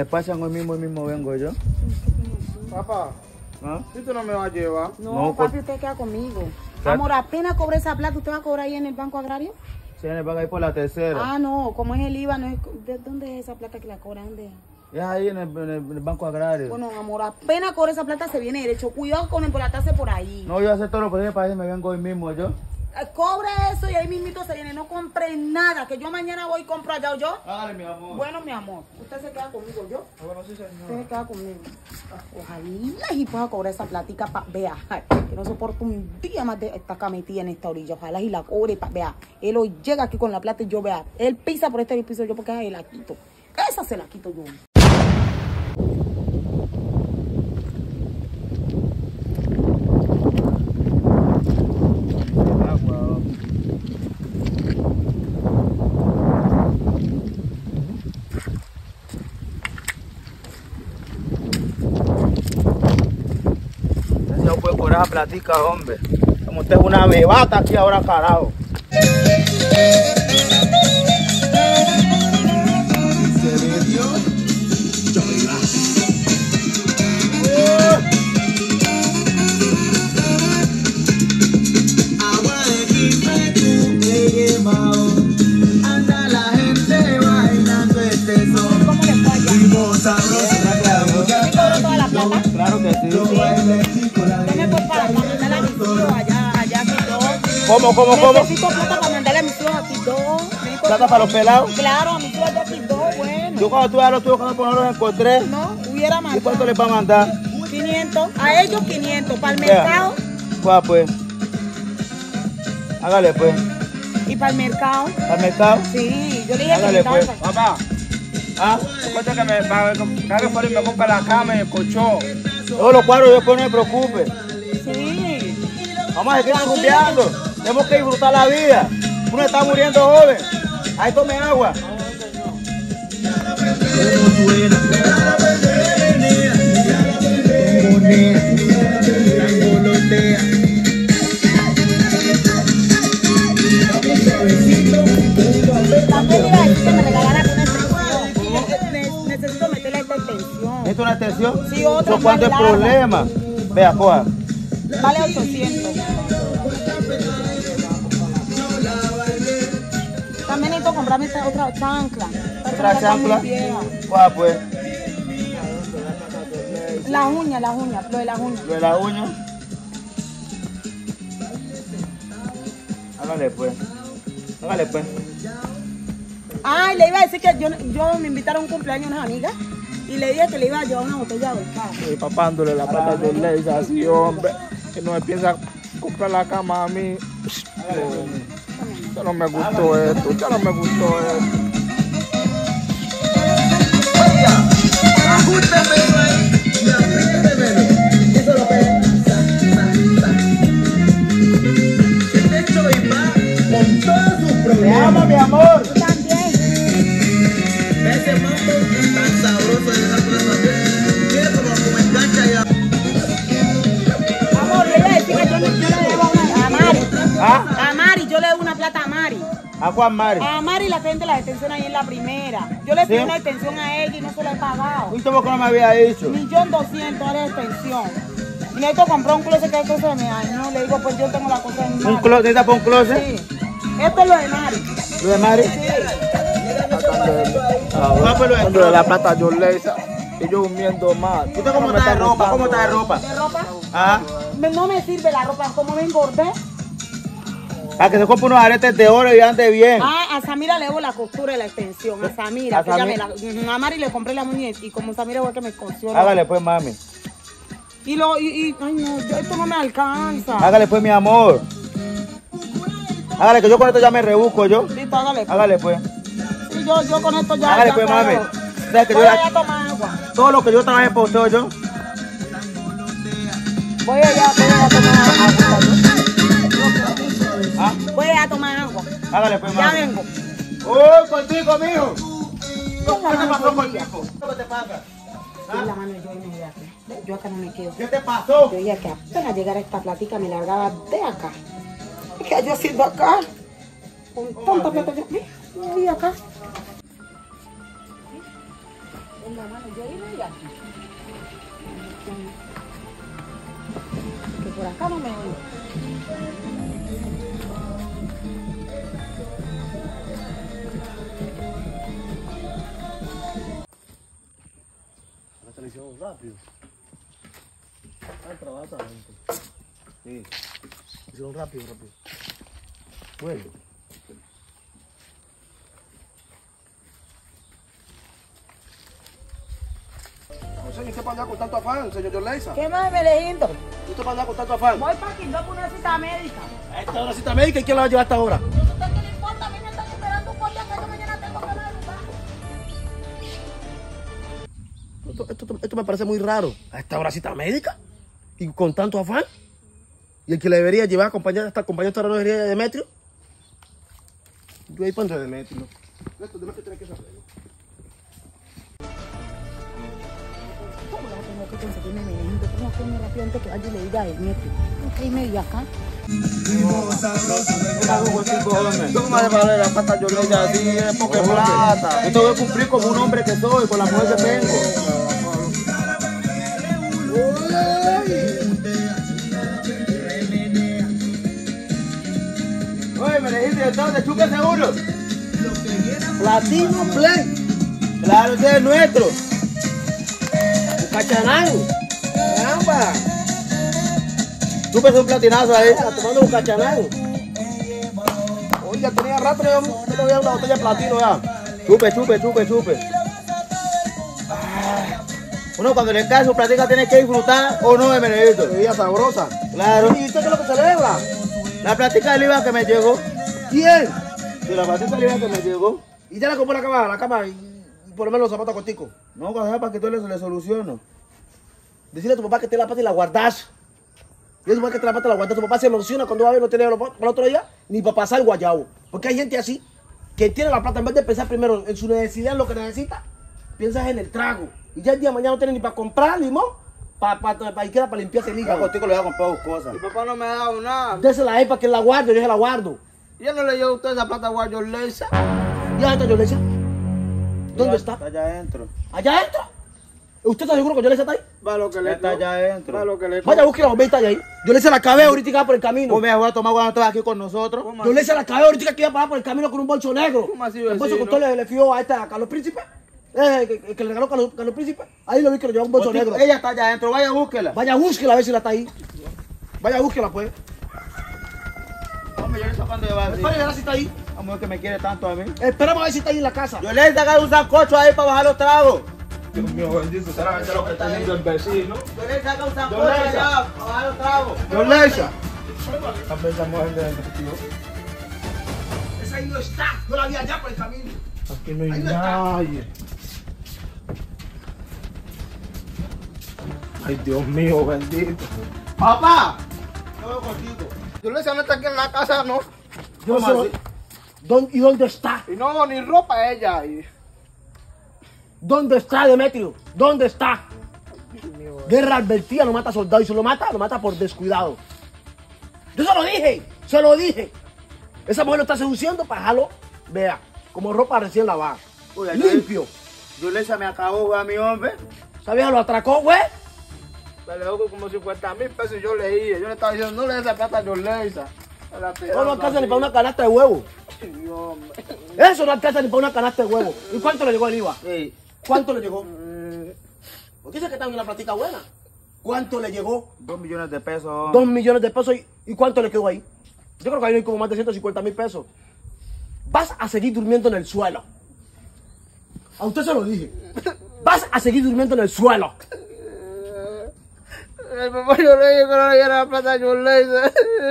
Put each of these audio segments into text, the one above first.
despachan hoy mismo vengo yo. Papá, ¿Ah? ¿y tú no me vas a llevar? No, papi, usted queda conmigo. Amor, apenas cobré esa plata, ¿usted va a cobrar ahí en el Banco Agrario? Sí, me van a ir por la tercera. Ah, no, como es el IVA, no es... ¿De dónde es esa plata que la cobran? ¿Dónde? Es ahí en el Banco Agrario. Bueno, amor, apenas cobré esa plata, se viene derecho. Cuidado con embolatarse por ahí. No, yo voy a hacer todo lo posible para ir, me vengo hoy mismo yo. Cobre eso y ahí mismito se viene. No compre nada, que yo mañana voy y compro allá, ¿o yo? Hágale, mi amor. Bueno, mi amor, usted se queda conmigo, ¿yo? Bueno, sí, señor. Usted se queda conmigo. Ojalá y pueda cobrar esa platica para... Vea, que no soporto un día más de estar acá metida en esta orilla. Ojalá y la cobre para... Vea, él hoy llega aquí con la plata y yo, vea, él pisa por este piso yo porque ahí la quito. Esa se la quito yo. No puede cobrar esa platica, hombre. Como usted es una bebata aquí ahora, carajo. Se ve Dios. Agua de Quimecu he llevado, anda la gente bailando este son. ¿Cómo le fue allá? Ritmo sabroso, ¿Sí cobró toda la plata? Claro que sí. ¿Qué me fue para mandarle a mis hijos allá Quito? ¿Cómo? Necesito plata para mandarle a mis hijos a Quito. ¿Plata para los pelados? Claro, a mis hijos de Quito, bueno. Yo cuando tuve a los tuyos, cuando no los encontré. No, hubiera ¿Y mandado. cuánto les va a mandar? 500. A ellos 500. Para el mercado. Pues. Hágale pues. Y para el mercado. ¿Al mercado? Sí, yo le dije Hágale que pues. Papá, ¿Ah? recuerda que me por y me compra la cama y el colchón. Yo los cuadros, yo pues no me preocupe. Sí. Vamos a seguir rumbeando. Tenemos que disfrutar la vida. Uno está muriendo joven. Ahí tome agua. También iba a decir que me regalara una extensión. Necesito meterle esta extensión. ¿Esto es una extensión? Sí, otra ¿Eso cuánto es más larga. problema? Vea, coja. Vale 800. También necesito comprarme esta otra chancla. ¿Otra chancla? Muy vieja. Coja pues. Las uñas, lo de las uñas. Lo de la uña. Hágale pues. Hágale pues. Ay, le iba a decir que yo me invitaron a un cumpleaños a unas amigas y le dije que le iba a llevar una botella de vodka. Y papándole la plata de ley, así, hombre. Que no me piensa comprar la cama a mí. Ya no me gustó esto, ya no me gustó esto. Ajustamelo ahí y apriétemelo. Eso lo ve. Este Choy va con todos sus Te problemas. amo, mi amor. Tú también. Ese mambo tan sabroso de esa plaza. Quiero como engancha ya. Amor, le iba a decir que yo le debo a Mari. ¿Ah? A Mari, yo le debo una plata a Mari. ¿A Juan Mari? A Mari la gente la detención ahí en la primera. Yo le pedí ¿Sí? una extensión a ella y no se la he pagado. ¿Y cómo que no me había dicho? 1.200.000 de extensión. Y necesito comprar un closet que el closet me dañó. Le digo, pues yo tengo la cosa en mi ¿Un mano. closet? ¿Necesitas para un closet? Sí. Esto es lo de Mari. ¿Lo de Mari? Sí. Ah, pues lo de Dándole la plata a John Leisa y yo durmiendo mal. ¿Usted cómo está de ropa? ¿Cómo está de ropa? ¿De ropa? Ah, No me sirve la ropa. Como me engordé. para que se compre unos aretes de oro y ande bien. Ah, a Samira le debo la costura y la extensión. A Samira. A que ella Samira. a Mari le compré la muñeca y como Samira fue que me cosió. Hágale pues, mami. Ay no, esto no me alcanza. Hágale pues, mi amor. Hágale que yo con esto ya me rebusco yo. Listo, hágale. Pues. Hágale pues. Sí, yo con esto ya. Hágale ya pues, puedo. mami. ¿Sabes que Voy yo allá a tomar agua. todo lo que yo trabajé por usted yo? Voy allá a tomar agua. ¿Ah? Voy allá a tomar agua. Hágale pues, Ya mami. vengo. ¡Oh, contigo, mijo! Con la ¿Qué te mano pasó conmigo. contigo? ¿Qué te pasa? Con la mano yo inmediato. Yo acá no me quedo. ¿Qué te pasó? Yo dije que apenas llegara esta platica me largaba de acá. ¿Qué yo haciendo acá? Con tanta plata yo. Mira acá. En la mano, yo iba y aquí. Que por acá no me oigo. La televisión rápido. Trabaja gente. Sí. Hicieron rápido. Bueno. Señor, ¿usted para allá con tanto afán, señor Yorleisa? ¿Qué más me lejindo? ¿Usted para allá con tanto afán? Voy para Quindó por una cita médica. A esta hora cita médica, ¿y quién la va a llevar a esta hora? ¿Usted qué le importa? A mí me está esperando un día que yo mañana tengo que madrugar. Esto me parece muy raro. A esta hora cita médica y con tanto afán. Y el que le debería llevar a acompañar hasta acompañar no sería Demetrio. Yo ahí para Demetrio. Esto Demetrio tiene que saberlo. ¿Cómo no tengo que conseguirme merengue? Tengo que irme rápido antes que vaya y le diga a Demetrio. ¿Qué medio acá? ¿Cómo me vale la pata Yorleisa así? Es poca plata. Yo tengo que cumplir como un hombre que soy, con la mujer que tengo. Oye, me dijiste de chuque seguro. Platino Play. Claro, ese es nuestro. Cachanán. Caramba. Chupe un platinazo ahí. Tomando un cachanán. Oye, tenía rato yo no había una botella de platino ya. Chupe. Uno cuando le cae su platica tiene que disfrutar o no de Menedito. Bebida sabrosa. Claro. ¿Y usted qué es lo que celebra? La platica del IVA que me llegó. ¿Quién? Sí, la platica del IVA que me llegó. Y ya le compró la cama y por lo menos los zapatos corticos. No, cuando sea para que tú le soluciono. Decirle a tu papá que te la pata y la guardas. Dile a tu papá que te la pata y la guardas. Tu papá se emociona cuando va a ver no tiene para el otro día ni para pasar el guayabo. Porque hay gente así que tiene la plata en vez de pensar primero en su necesidad, en lo que necesita, piensas en el trago. Y ya el día de mañana no tiene ni para comprar limón, para limpiarse el Yo hígado. contigo le voy a comprar dos cosas. Mi papá no me ha dado nada. Désela a él para que la guarde, yo se la guardo. Yo no le llevo a usted esa plata a Yorleisa. ¿Y dónde está Yorleisa? ¿Dónde está? Está allá adentro. ¿Allá adentro? ¿Usted está seguro que Yorleisa está ahí? Va lo que le Está allá adentro. Va lo que le Vaya, busque la bombita allá ahí. Yorleisa la acabé ahorita por el camino. Vos me vas a tomar cuando estás aquí con nosotros. ¿Cómo Yorleisa la acabé ahorita que iba a pasar por el camino con un bolso negro. ¿Cómo así, El bolso que vecino? usted le fió a Carlos Príncipe. Que le regaló Carlos Príncipe. Ahí lo vi que le llevó un bolso Contigo, negro. ella está allá adentro, vaya búsquela. Vaya, búsquela a ver si la está ahí. Vaya, búsquela pues. Hombre, yo le cuando va a decir. Espera a ver si está ahí. Vamos que me quiere tanto a mí. Esperamos a ver si está ahí en la casa. Yo le he sacado un sancocho ahí para bajar los tragos. Dios mío, bendito, será lo que está haciendo el vecino. Yo le he sacado un sancocho Yorleisa. allá para bajar los tragos. Yorleisa. A ver esa mujer de tío. Esa ahí no está. Yo la vi allá por el camino. Aquí no hay Ahí no está. nadie. Ay, Dios mío, bendito. Papá, yo voy contigo. Yorleisa no está aquí en la casa, no. Yo ¿Cómo sé. así? ¿Y dónde está? Y no, ni ropa ella. Y... ¿Dónde está Demetrio? ¿Dónde está? Guerra advertida no mata soldado y si lo mata por descuidado. Yo se lo dije. Esa mujer lo está seduciendo para dejarlo, vea, como ropa recién lavada. Uy, ay, Limpio. Yorleisa me acabó, güey, a mi hombre. Esa vieja lo atracó, güey. Me le dejó como 50,000 pesos y yo leía. Yo le estaba diciendo, no le des esa plata a Yorleisa. No alcanza ni para una canasta de huevo. Eso no alcanza ni para una canasta de huevo. ¿Y cuánto le llegó el IVA? Sí. ¿Cuánto le llegó? Porque dice que está en una platica buena. ¿Cuánto le llegó? 2 millones de pesos. 2 millones de pesos. ¿Y cuánto le quedó ahí? Yo creo que ahí hay como más de 150,000 pesos. Vas a seguir durmiendo en el suelo. A usted se lo dije. Vas a seguir durmiendo en el suelo. El papá yo le dije que no le diera la plata a Yorleisa.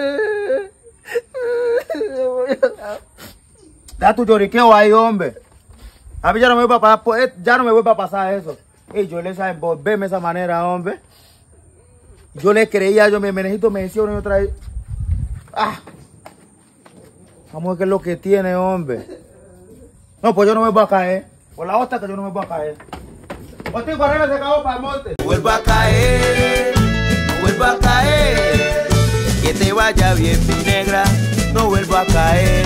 Da tu lloriqueo ahí, hombre. A mí ya no me voy para pasar, ya no me voy para pasar eso. Y yo le sabe envolverme de esa manera, hombre. Yo le creía, yo me necesito, me decía una y otra vez. Ah. Vamos a ver qué es lo que tiene, hombre. No, pues yo no me voy a caer. Por la hostia que yo no me voy a caer. Otro correo se acabó para el monte. No vuelva a caer, no vuelva a caer. Que te vaya bien, mi negra, no vuelva a caer.